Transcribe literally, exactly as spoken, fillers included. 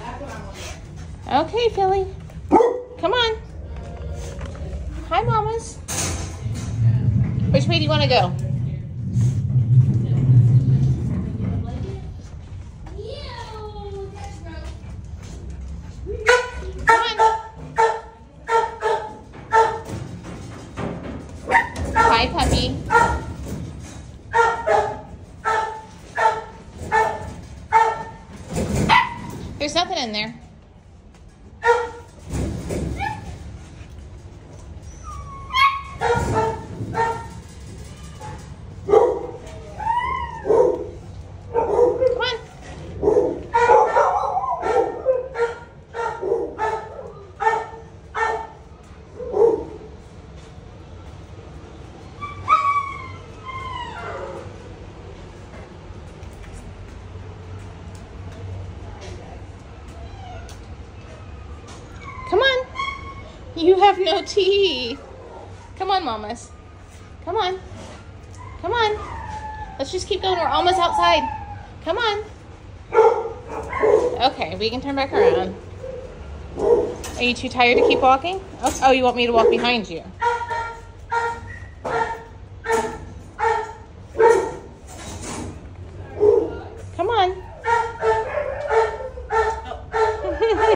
Okay, Fillie. Come on. Hi, mamas. Which way do you want to go? Come on. Hi, puppy. There's nothing in there. Come on. You have no teeth. Come on, mamas. Come on. Come on. Let's just keep going. We're almost outside. Come on. Okay, we can turn back around. Are you too tired to keep walking? Oh, oh, you want me to walk behind you?